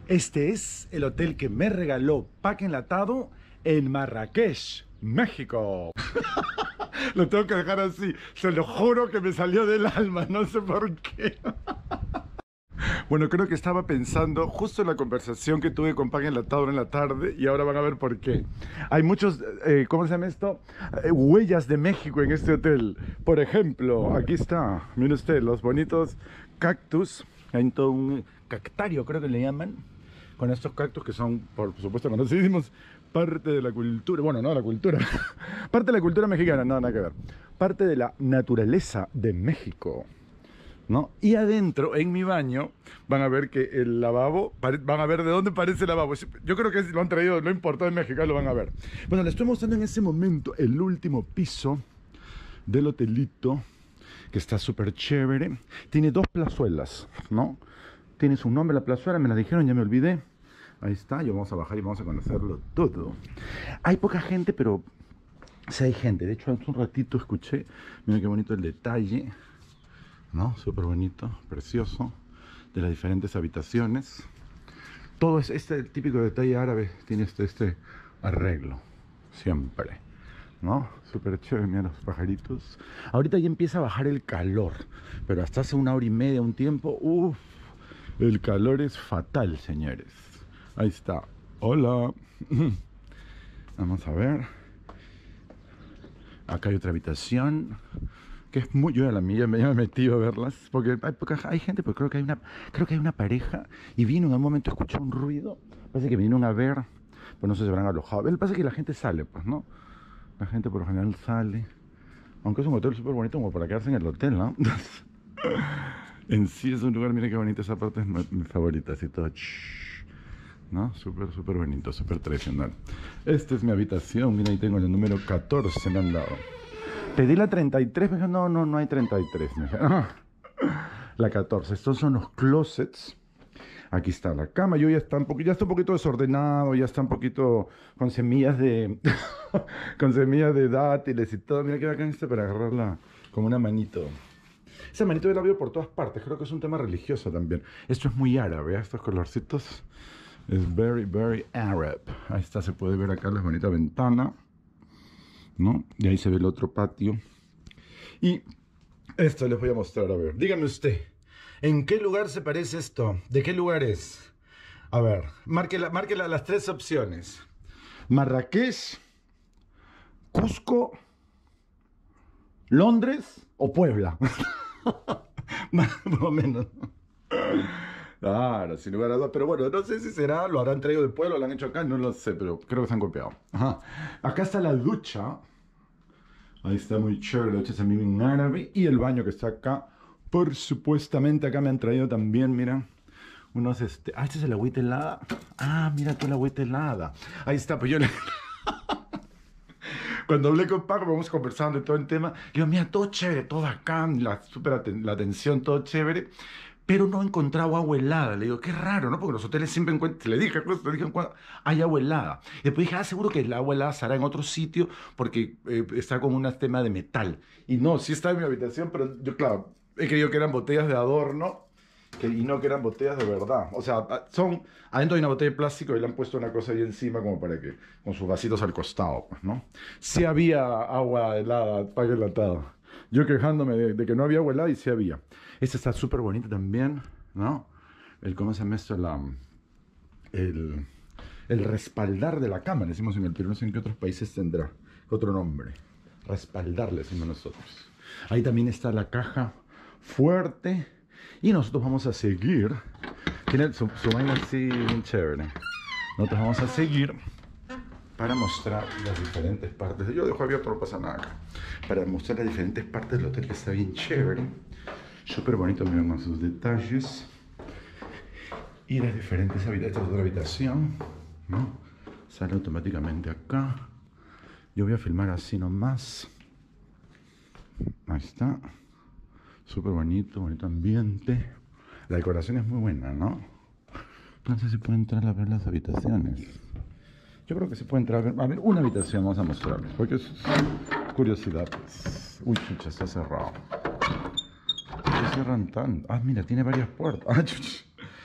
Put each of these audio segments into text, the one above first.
Este es el hotel que me regaló Pack Enlatado en Marrakech, México. Lo tengo que dejar así, se lo juro que me salió del alma, no sé por qué. Bueno, creo que estaba pensando justo en la conversación que tuve con Pack Enlatado en la tarde y ahora van a ver por qué. Hay muchos, ¿cómo se llama esto? Huellas de México en este hotel. Por ejemplo, aquí está, mire usted, los bonitos cactus. Hay todo un cactario, creo que le llaman, con estos cactus que son, por supuesto, conocidísimos, parte de la cultura, bueno, no de la cultura, parte de la cultura mexicana, no, nada que ver, parte de la naturaleza de México, ¿no? Y adentro, en mi baño, van a ver que el lavabo, van a ver de dónde parece el lavabo. Yo creo que lo han traído, lo importado en México, lo van a ver. Bueno, les estoy mostrando en ese momento el último piso del hotelito, que está súper chévere. Tiene dos plazuelas, ¿no? Tiene su nombre la plazuela, me la dijeron, ya me olvidé. Ahí está, y vamos a bajar y vamos a conocerlo todo. Hay poca gente, pero sí hay gente. De hecho, hace un ratito escuché, miren qué bonito el detalle, ¿no? Súper bonito, precioso, de las diferentes habitaciones. Todo es este típico detalle árabe, tiene este arreglo, siempre, ¿no? Súper chévere, mira los pajaritos. Ahorita ya empieza a bajar el calor, pero hasta hace una hora y media, un tiempo, uff, el calor es fatal, señores. Ahí está. Hola. Vamos a ver. Acá hay otra habitación, que es muy... Yo a la mía me he metido a verlas, porque hay gente, pero creo que hay una pareja, y vino en un momento, escuché un ruido, parece que vinieron a ver, pues no sé si se habrán alojado. Lo que pasa es que la gente sale, pues, ¿no? La gente por lo general sale, aunque es un hotel súper bonito como para quedarse en el hotel, ¿no? En sí es un lugar, mire qué bonita, esa parte es mi favorita, así todo, ¿no? Súper, súper bonito, súper tradicional. Esta es mi habitación, mira, ahí tengo el número 14, me han dado. Pedí la 33, me dijeron, no hay 33, me dijeron, la 14. Estos son los closets. Aquí está la cama, yo ya está un poquito desordenado, ya está un poquito con semillas de con semillas de dátiles y todo. Mira que bacán para agarrarla como una manito. Esa manito yo la veo por todas partes, creo que es un tema religioso también. Esto es muy árabe, ¿eh? Estos colorcitos es very, very Arab. Ahí está, se puede ver acá la bonita ventana, ¿no? Y ahí se ve el otro patio. Y esto les voy a mostrar, a ver. Dígame usted, ¿en qué lugar se parece esto? ¿De qué lugar es? A ver, márquela las tres opciones. Marrakech, Cusco, Londres o Puebla. Más o menos. Claro, sin lugar a dudas. Pero bueno, no sé si será, lo habrán traído de Puebla, lo han hecho acá, no lo sé, pero creo que se han copiado. Ajá. Acá está la ducha. Ahí está muy chévere, la ducha también en árabe. Y el baño que está acá. Por supuestamente acá me han traído también, mira, unos este es el agüita helada. Ah, mira tú la agüita helada. Ahí está, pues yo le... Cuando hablé con Paco, vamos conversando de todo el tema. Yo, mira, todo chévere, todo acá, la atención, todo chévere. Pero no he encontrado agua helada. Le digo, qué raro, ¿no? Porque los hoteles siempre encuentran, le dije, hay agua helada. Después dije, seguro que el agua helada estará en otro sitio porque está con un tema de metal. Y no, sí está en mi habitación, pero yo, claro, he creído que eran botellas de adorno y no que eran botellas de verdad. O sea, adentro hay una botella de plástico y le han puesto una cosa ahí encima como para que, con sus vasitos al costado, pues, ¿no? Sí había agua helada, Pack Enlatado. Yo quejándome de que no había agua helada y sí había. Esta está súper bonita también, ¿no? ¿Cómo se llama esto? El respaldar de la cama, le decimos en el Perú, no sé en qué otros países tendrá otro nombre. Respaldar, le decimos nosotros. Ahí también está la caja fuerte. Y nosotros vamos a seguir. Tiene su vaina así bien chévere. Nosotros vamos a seguir para mostrar las diferentes partes. Yo dejo abierto, no pasa nada acá. Para mostrar las diferentes partes del hotel, que está bien chévere. Súper bonito, miren con sus detalles. Y las diferentes habitaciones. Esta es otra habitación, ¿no? Sale automáticamente acá. Yo voy a filmar así nomás. Ahí está. Súper bonito, bonito ambiente. La decoración es muy buena, ¿no? No sé si puedo entrar a ver las habitaciones. Yo creo que se puede entrar a ver una habitación, vamos a mostrarles, porque es curiosidad. Uy, chucha, está cerrado. ¿Por qué cierran tanto? Ah, mira, tiene varias puertas. Ah, chucha.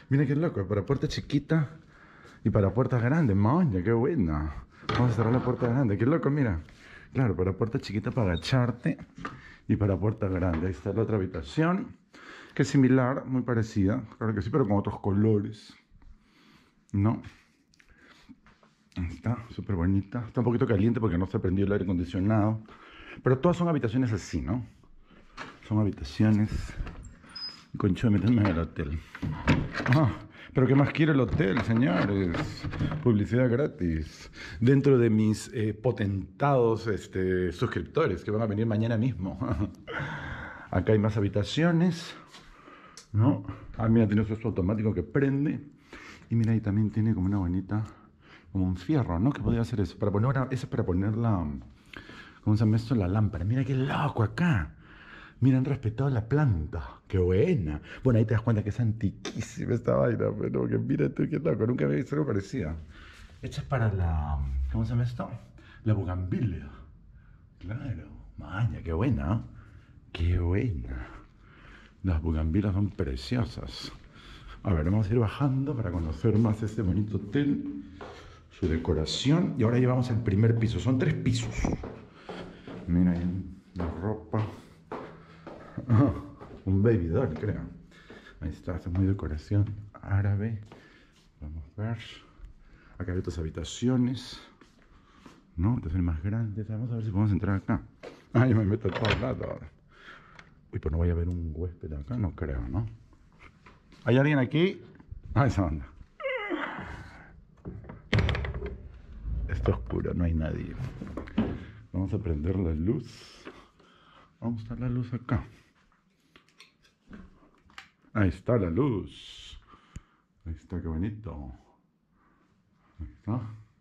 Mira qué loco, para puerta chiquita y para puertas grandes. Maña, qué buena. Vamos a cerrar la puerta grande. Qué loco, mira. Claro, para puerta chiquita para agacharte y para puerta grande. Ahí está la otra habitación, que es similar, muy parecida. Claro que sí, pero con otros colores. ¿No? Ahí está, súper bonita. Está un poquito caliente porque no se prendió el aire acondicionado. Pero todas son habitaciones así, ¿no? Son habitaciones. Concho, meterme en el hotel. Ah, pero ¿qué más quiere el hotel, señores? Publicidad gratis. Dentro de mis potentados suscriptores que van a venir mañana mismo. Acá hay más habitaciones, ¿no? Ah, mira, tiene su automático que prende. Y mira, ahí también tiene como una bonita, como un fierro, ¿no? Que podría hacer eso. Para poner eso es para poner la, ¿cómo se llama esto? La lámpara. Mira qué loco acá. Mira, han respetado la planta. ¡Qué buena! Bueno, ahí te das cuenta que es antiquísima esta vaina, pero que mira tú, qué loco. Nunca había visto algo parecido. Esta es para la, ¿cómo se llama esto? La bugambilia. Claro. Maña, qué buena. ¡Qué buena! Las bugambilias son preciosas. A ver, vamos a ir bajando para conocer más este bonito hotel, su decoración. Y ahora llevamos el primer piso. Son 3 pisos. Mira ahí la ropa. Un baby doll, creo. Ahí está, esta es muy decoración árabe. Vamos a ver. Acá hay otras habitaciones, ¿no? Habitaciones más grandes. Vamos a ver si podemos entrar acá. Ay, me meto a todos lados. Uy, pues no vaya a haber un huésped acá, no creo, ¿no? ¿Hay alguien aquí? Ah, esa onda. Está oscuro, no hay nadie. Vamos a prender la luz. Vamos a estar la luz acá. Ahí está la luz. Ahí está, qué bonito. Ahí está.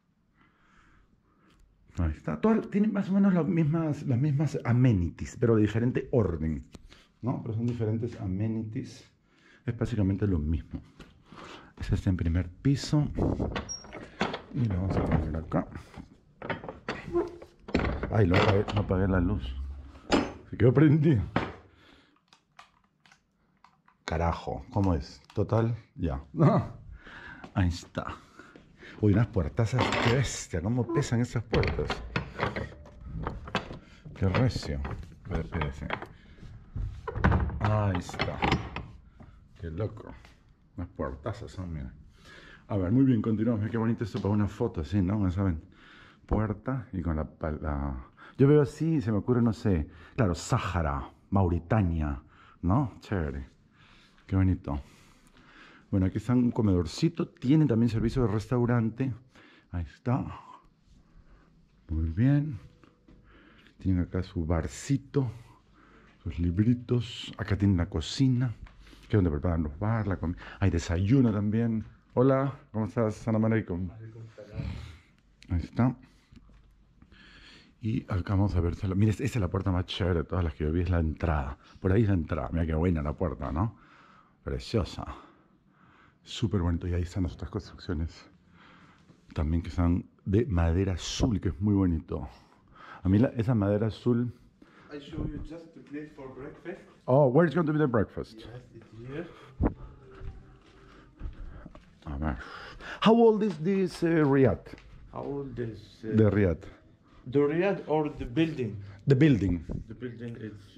Ahí está. Tienen más o menos las mismas amenities, pero de diferente orden, ¿no? Pero son diferentes amenities. Es básicamente lo mismo. Este está en primer piso. Y lo vamos a poner acá. Ay, no apagué la luz. Se quedó prendido. Carajo, ¿cómo es? Total, ya. Ahí está. Uy, unas puertazas, qué bestia, cómo pesan esas puertas. Qué recio. Espérese. Ahí está. Qué loco. Unas puertazas son, mira. A ver, muy bien, continuamos. Mira qué bonito esto para una foto, así, ¿no? ¿Saben? Puerta y con la... Yo veo así y se me ocurre, no sé, claro, Sáhara, Mauritania, ¿no? Chévere. Qué bonito. Bueno, aquí está un comedorcito. Tienen también servicio de restaurante. Ahí está. Muy bien. Tienen acá su barcito, sus libritos. Acá tienen la cocina, que es donde preparan los bar, la comida. Hay desayuno también. Hola, ¿cómo estás? Salam alaikum. Ahí está. Y acá vamos a ver. Mira, esta es la puerta más chévere de todas las que yo vi, es la entrada. Por ahí es la entrada. Mira qué buena la puerta, ¿no? Preciosa. Súper bonito. Y ahí están las otras construcciones. También que están de madera azul, que es muy bonito. A mí esa madera azul... I show you just the place for breakfast. Oh, where's going to be the breakfast? Yes, it's here. A ver. How old is this Riyadh? How old is The Riyadh. the Riyadh or the building? The building. The building is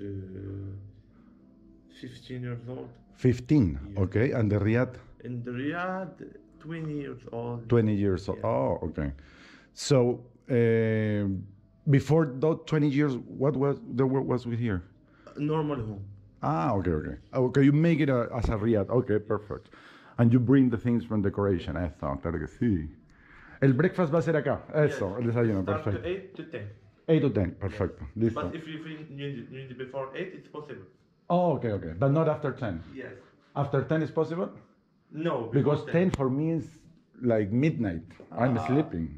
15 years old. 15, Yeah. okay. And the Riyadh, In the Riyadh, 20 years old. 20 years old. Yeah. Oh, okay. So, before those 20 years, what was the work was with here? Normal home. Ah, okay, okay. Okay, you make it as a Riyadh. Okay, perfect. And you bring the things from decoration. Eso, claro que sí. El breakfast va a ser acá. Eso, el desayuno, Start perfecto. to 8 to 10. 8 to 10, perfecto. Listo. But if you feel you need before 8, it's possible. Oh, okay, okay. But not after 10. Yes. After 10 is possible? No. Because before 10 for me is like midnight. I'm Ah. sleeping.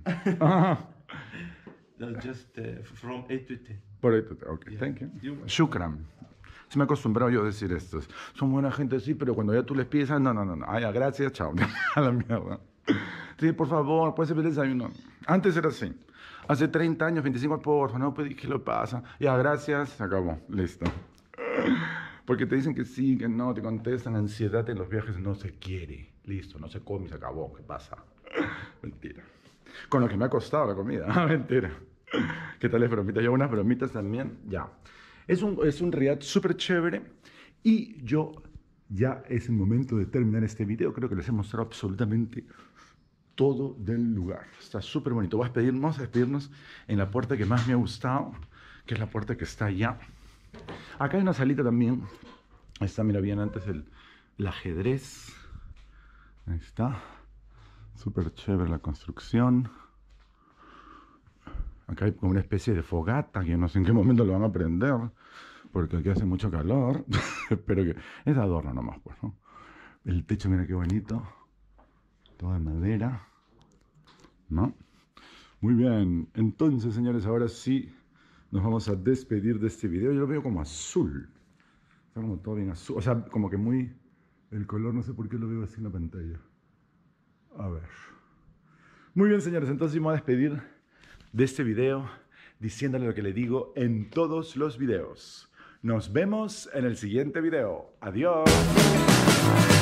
No, just from 8 to 10. Por ahí, ok, Yeah. thank you. You- Shukran. Se me ha acostumbrado yo a decir esto. Son buena gente, sí, pero cuando ya tú les pides, no. Ay, gracias, chao. A la mierda. Sí, por favor, puede ser el desayuno. Antes era así. Hace 30 años, 25, por favor, no pedí, ¿qué lo pasa? Ya, gracias, se acabó, listo. Porque te dicen que sí, que no, te contestan, ansiedad en los viajes no se quiere. Listo, no se come y se acabó. ¿Qué pasa? Mentira. Con lo que me ha costado la comida. Mentira. ¿Qué tal las bromitas? Yo unas bromitas también. Ya. Es un Riad súper chévere. Y yo ya es el momento de terminar este video. Creo que les he mostrado absolutamente todo del lugar. Está súper bonito. Vamos a despedirnos en la puerta que más me ha gustado, que es la puerta que está allá. Acá hay una salita también. Ahí está, mira bien antes el ajedrez. Ahí está. Súper chévere la construcción. Acá hay como una especie de fogata que no sé en qué momento lo van a prender, porque aquí hace mucho calor. Espero que... Es de adorno nomás, pues, ¿no? El techo, mira qué bonito. Todo de madera, ¿no? Muy bien. Entonces, señores, ahora sí nos vamos a despedir de este video. Yo lo veo como azul. Está como todo bien azul. O sea, como que muy... El color, no sé por qué lo veo así en la pantalla. A ver. Muy bien, señores. Entonces me voy a despedir de este video diciéndole lo que le digo en todos los videos. Nos vemos en el siguiente video. Adiós.